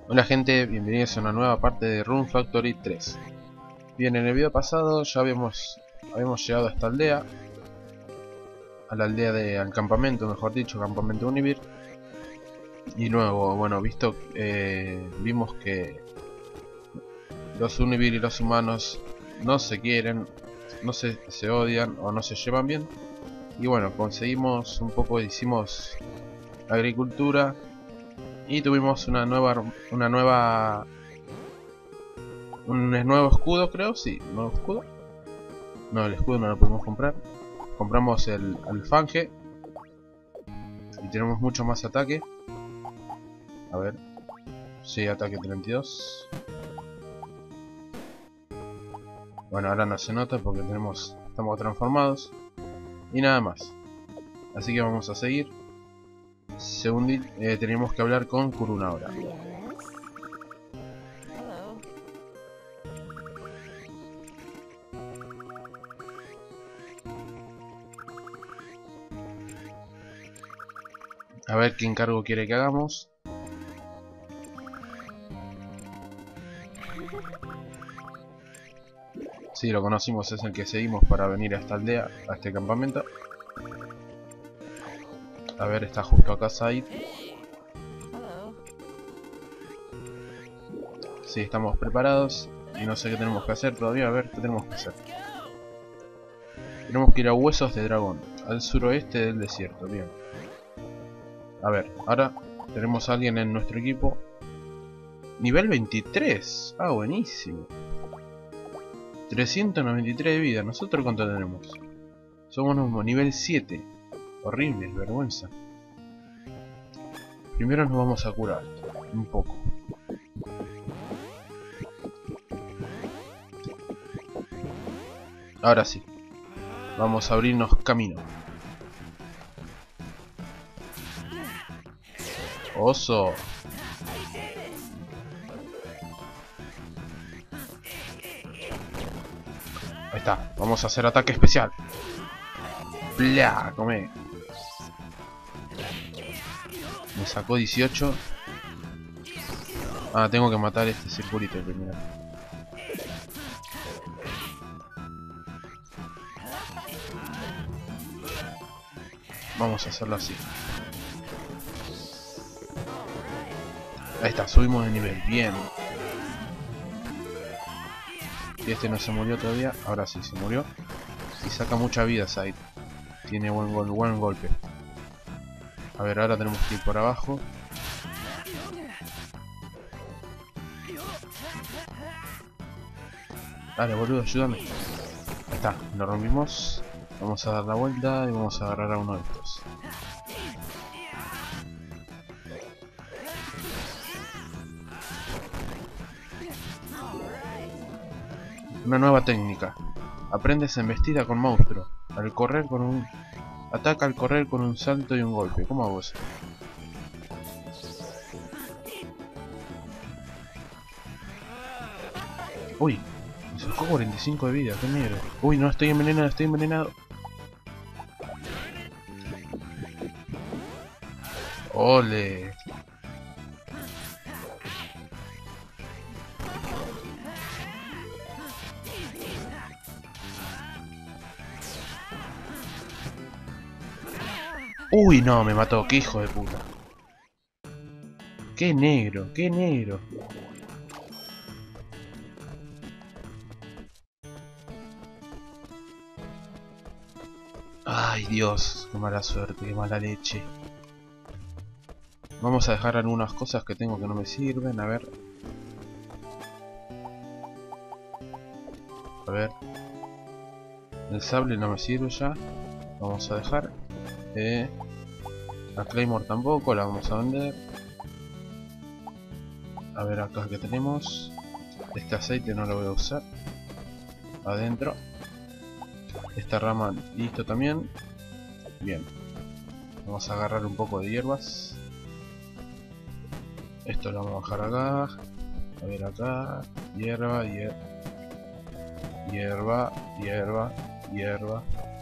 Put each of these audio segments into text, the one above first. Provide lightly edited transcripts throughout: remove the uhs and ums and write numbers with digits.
Hola gente, bienvenidos a una nueva parte de Rune Factory 3. Bien, en el video pasado ya habíamos llegado a esta aldea, a la aldea al campamento, mejor dicho, campamento Univir. Y luego, bueno, vimos que los Univir y los humanos no se quieren, se odian o no se llevan bien. Y bueno, conseguimos un poco, hicimos agricultura y tuvimos un nuevo escudo, creo, sí, un nuevo escudo. No, el escudo no lo podemos comprar. Compramos el alfanje y tenemos mucho más ataque. A ver, sí, ataque 32. Bueno, ahora no se nota porque estamos transformados y nada más. Así que vamos a seguir. Tenemos que hablar con Kuruna ahora. A ver qué encargo quiere que hagamos. Sí, lo conocimos, es el que seguimos para venir a esta aldea, a este campamento. A ver, está justo acá Said. Sí, estamos preparados y no sé qué tenemos que hacer todavía. A ver, ¿qué tenemos que hacer? Tenemos que ir a Huesos de Dragón, al suroeste del desierto. Bien. A ver, ahora tenemos a alguien en nuestro equipo. Nivel 23. Ah, buenísimo. 393 de vida. ¿Nosotros cuánto tenemos? Somos nivel 7. Horrible, vergüenza. Primero nos vamos a curar. Un poco. Ahora sí. Vamos a abrirnos camino. Oso. Ahí está. Vamos a hacer ataque especial. ¡Bla! Come. Me sacó 18. Ah, tengo que matar este circulito primero. Vamos a hacerlo así. Ahí está, subimos de nivel. Bien. Y este no se murió todavía. Ahora sí se murió. Y saca mucha vida Said. Tiene buen golpe. A ver, ahora tenemos que ir por abajo. Dale, boludo, ayúdame. Ahí está, lo rompimos. Vamos a dar la vuelta y vamos a agarrar a uno de estos. Una nueva técnica. Aprendes embestida con monstruo. Ataca al correr con un salto y un golpe. ¿Cómo hago eso? Uy, me sacó 45 de vida, qué mierda. Uy, no, estoy envenenado. Ole. Uy, no, me mató, qué hijo de puta. Qué negro, qué negro. Ay, Dios, qué mala suerte, qué mala leche. Vamos a dejar algunas cosas que tengo que no me sirven, a ver. A ver. El sable no me sirve ya. Vamos a dejar. La Claymore tampoco, la vamos a vender. A ver acá que tenemos. Este aceite no lo voy a usar. Adentro. Esta rama listo también. Bien. Vamos a agarrar un poco de hierbas. Esto lo vamos a bajar acá. A ver acá. Hierba.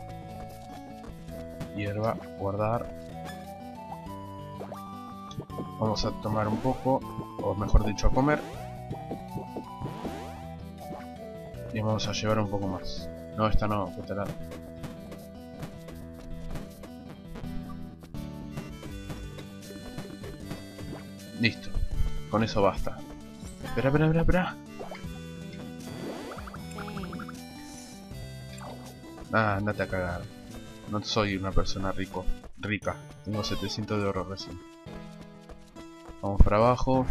Guardar. Vamos a tomar un poco, o mejor dicho a comer. Y vamos a llevar un poco más. No, esta no, esta no. Listo, con eso basta. Espera. Ah, andate a cagar. No soy una persona rica. Tengo 700 de oro recién. Vamos para abajo.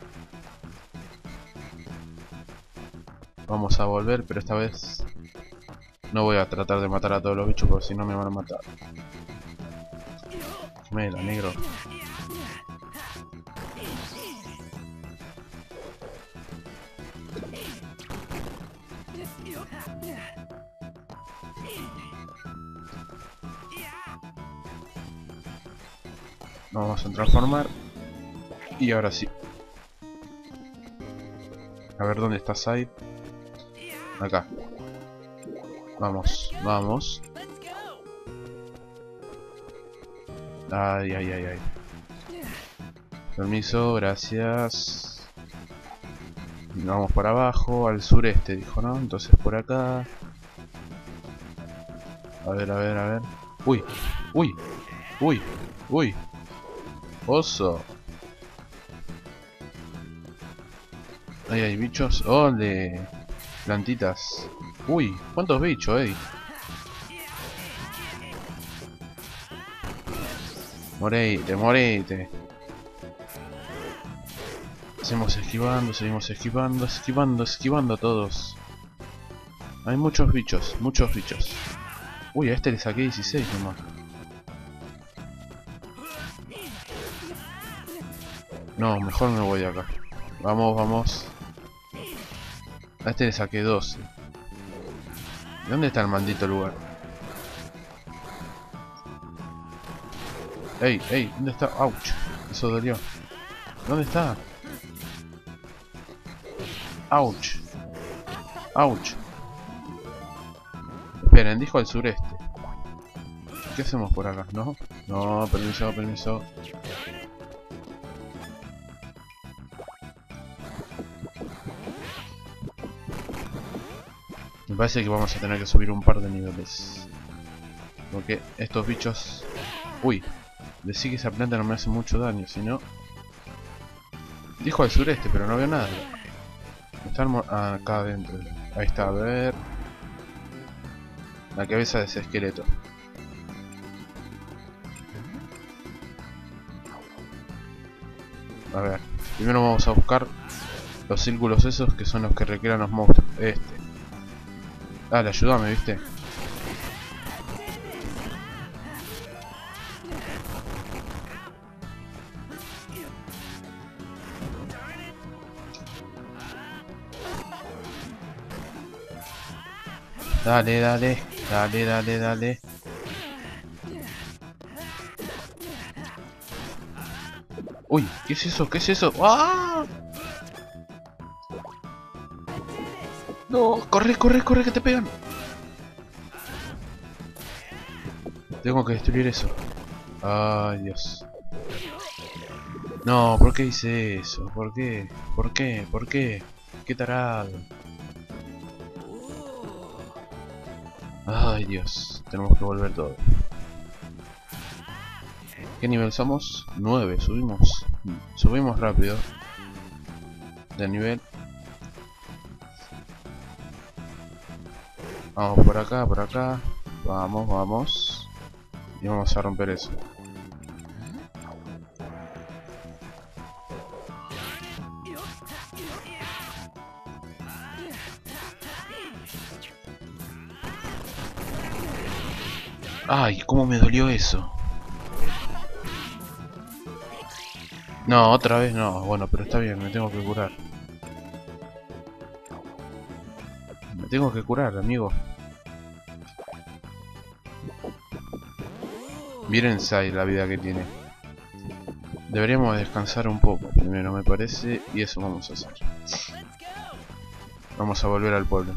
Vamos a volver, pero esta vez no voy a tratar de matar a todos los bichos porque si no me van a matar. Mira, negro. Vamos a transformar. Y ahora sí. A ver dónde está Side. Acá. Vamos. Ay. Permiso, gracias. Vamos para abajo, al sureste, dijo, ¿no? Entonces por acá. A ver. Uy. Oso. Ahí hay bichos. ¡Ole! Plantitas. Uy, ¿cuántos bichos, Morite. Seguimos esquivando a todos. Hay muchos bichos. Uy, a este le saqué 16 nomás. No, mejor me voy de acá. Vamos. A este le saqué 12. ¿Dónde está el maldito lugar? Ey, ¿dónde está? Ouch, eso dolió. ¿Dónde está? Ouch. Esperen, dijo al sureste. ¿Qué hacemos por acá? ¿No? No, permiso. Me parece que vamos a tener que subir un par de niveles. Porque estos bichos... Uy, decí que esa planta no me hace mucho daño, si no... Dijo al sureste, pero no veo nada. Están acá adentro. Ahí está, a ver... La cabeza de ese esqueleto. A ver, primero vamos a buscar los círculos esos que son los que recrean los monstruos. Dale, ayúdame, ¿viste? Dale. Uy, ¿qué es eso? ¡Ah! No, corre, que te pegan. Tengo que destruir eso. Ay, Dios. No, ¿por qué hice eso? ¿Por qué? Qué tarado. Ay, Dios. Tenemos que volver todo. ¿Qué nivel somos? 9, subimos rápido de nivel. Vamos por acá. Vamos. Y vamos a romper eso. Ay, cómo me dolió eso. No, otra vez no. Bueno, pero está bien, me tengo que curar. Amigo. Miren Sai la vida que tiene. Deberíamos descansar un poco primero, me parece. Y eso vamos a hacer. Vamos a volver al pueblo.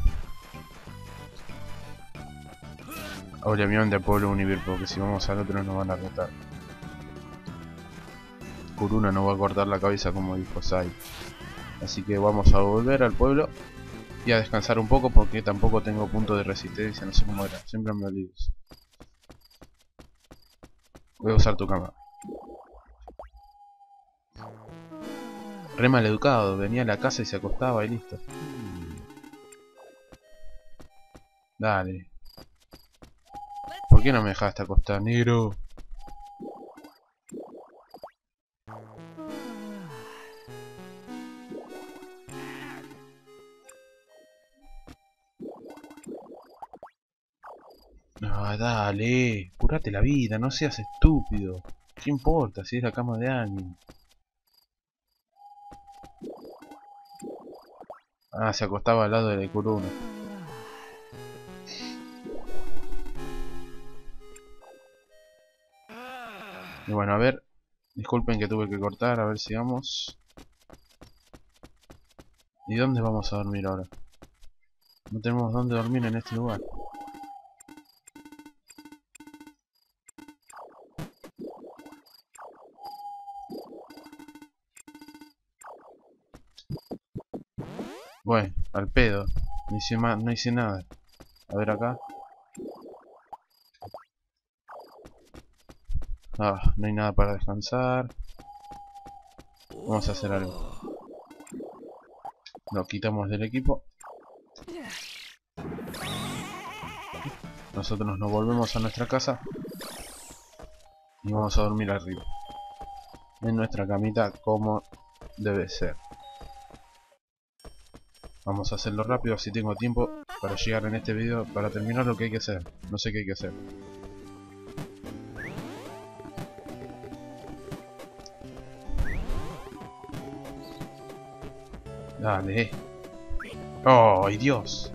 Obviamente al pueblo Univir, porque si vamos al otro nos van a retar. Kuruna nos va a cortar la cabeza como dijo Sai. Así que vamos a volver al pueblo y a descansar un poco porque tampoco tengo punto de resistencia, no sé cómo era, siempre me olvido. Voy a usar tu cámara. Re mal educado, venía a la casa y se acostaba y listo. Dale. ¿Por qué no me dejaste acostar, negro? No, dale, curate la vida, no seas estúpido. ¿Qué importa si es la cama de alguien? Ah, se acostaba al lado de la Kuruna. Y bueno, a ver, disculpen que tuve que cortar, a ver si vamos. ¿Y dónde vamos a dormir ahora? No tenemos dónde dormir en este lugar. Bueno, al pedo. No hice nada. A ver acá. Ah, no hay nada para descansar. Vamos a hacer algo. Lo quitamos del equipo. Nosotros nos volvemos a nuestra casa. Y vamos a dormir arriba. En nuestra camita como debe ser. Vamos a hacerlo rápido si tengo tiempo para llegar en este video, para terminar lo que hay que hacer. No sé qué hay que hacer. Dale. ¡Oh, Dios!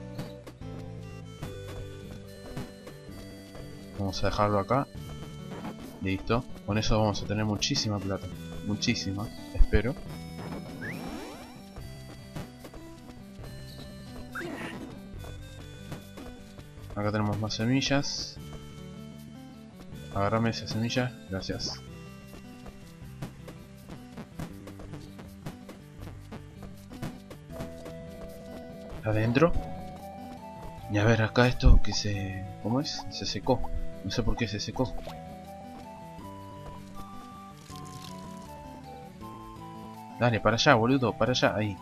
Vamos a dejarlo acá. Listo. Con eso vamos a tener muchísima plata. Muchísima, espero. Acá tenemos más semillas. Agarrame esa semilla. Gracias. Adentro. Y a ver acá esto que se... ¿Cómo es? Se secó. No sé por qué se secó. Dale, para allá, boludo. Para allá. Ahí.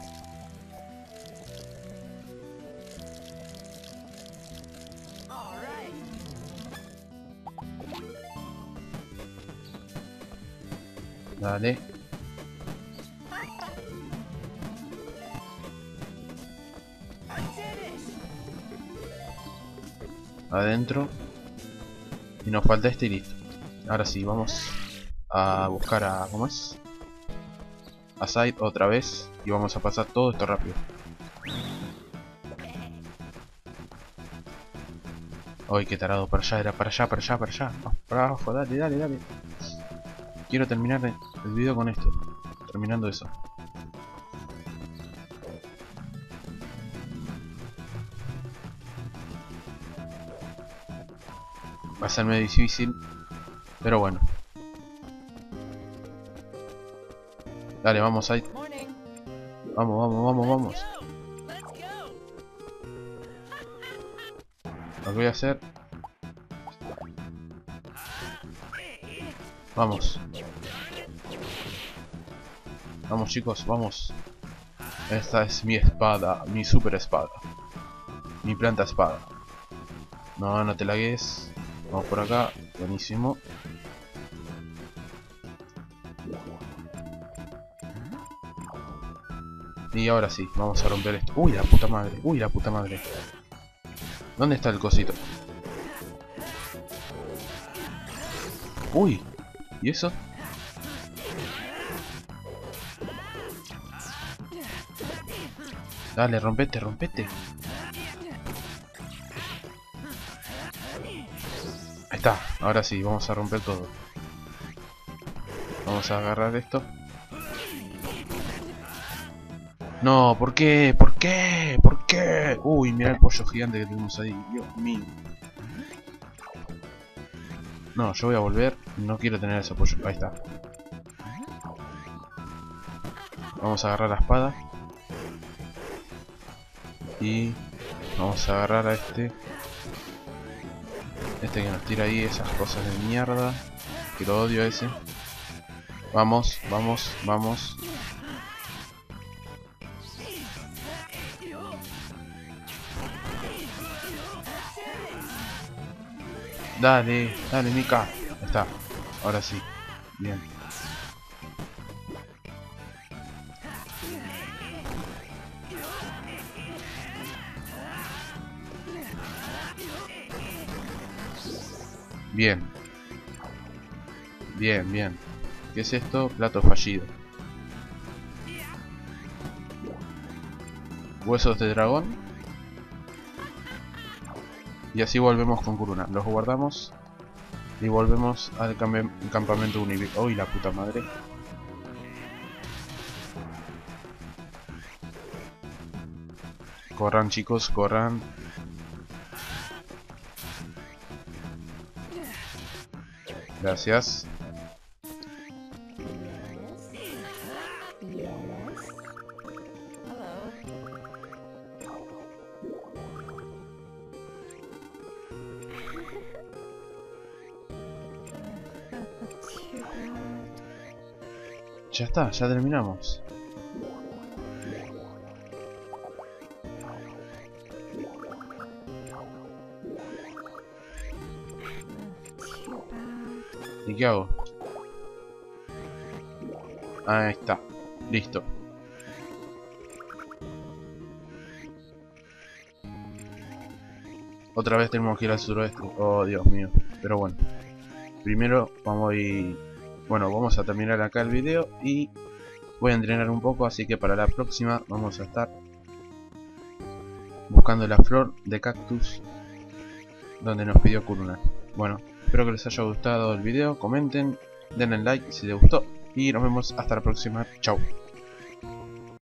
Dale. Adentro. Y nos falta este y listo. Ahora sí, vamos a buscar a... ¿Cómo es? A Side otra vez. Y vamos a pasar todo esto rápido. Ay, qué tarado. Para allá, era para allá, para allá, para allá. Para abajo, dale, dale, dale. Quiero terminar el video con esto. Terminando eso. Va a ser medio difícil, pero bueno. Dale, vamos ahí. Vamos, vamos, vamos, vamos. Lo que voy a hacer. Vamos. Vamos, chicos, vamos. Esta es mi espada, mi super espada. Mi planta espada. No, no te lagues. Vamos por acá. Buenísimo. Y ahora sí, vamos a romper esto. Uy, la puta madre. Uy, la puta madre. ¿Dónde está el cosito? Uy. ¿Y eso? Dale, rompete, rompete. Ahí está. Ahora sí, vamos a romper todo. Vamos a agarrar esto. No, ¿por qué? ¿Por qué? ¿Por qué? Uy, mira el pollo gigante que tenemos ahí. Dios mío. No, yo voy a volver. No quiero tener ese pollo. Ahí está. Vamos a agarrar la espada. Y vamos a agarrar a este. Este que nos tira ahí esas cosas de mierda. Que lo odio ese. Vamos, vamos, vamos. Dale, dale, Mika. Ahí está. Ahora sí. Bien. Bien. Bien, bien. ¿Qué es esto? Plato fallido. Huesos de dragón. Y así volvemos con Kuruna. Los guardamos. Y volvemos al campamento Univ. ¡Uy, la puta madre! Corran, chicos, corran. Gracias. Ya está, ya terminamos. ¿Y qué hago? Ahí está. Listo. Otra vez tenemos que ir al suroeste. Oh, Dios mío. Pero bueno. Primero vamos a ir... Bueno, vamos a terminar acá el video y voy a entrenar un poco, así que para la próxima vamos a estar buscando la flor de cactus donde nos pidió Kuruna. Bueno, espero que les haya gustado el video, comenten, denle like si les gustó y nos vemos hasta la próxima. Chao.